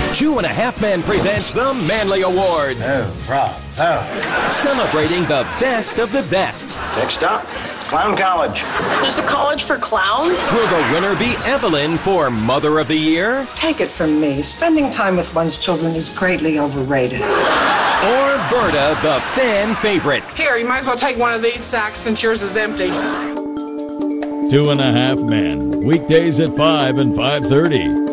Two and a Half Men presents the Manly Awards. Oh, bravo. Celebrating the best of the best. Next up, Clown College. There's a college for clowns? Will the winner be Evelyn for Mother of the Year? Take it from me, spending time with one's children is greatly overrated. Or Berta, the fan favorite? Here, you might as well take one of these sacks since yours is empty. 2 and a Half Men, weekdays at 5 and 5:30.